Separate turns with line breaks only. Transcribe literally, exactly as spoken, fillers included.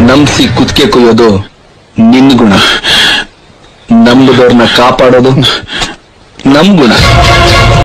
ನಂಬಿಸಿ ಕುತ್ತಿಗೆ ಕೊಯ್ಯೋದು ನಿನ್ನ ಗುಣ, ನಂಬುದವ್ರನ್ನ ಕಾಪಾಡೋದು ನಮ್ ಗುಣ.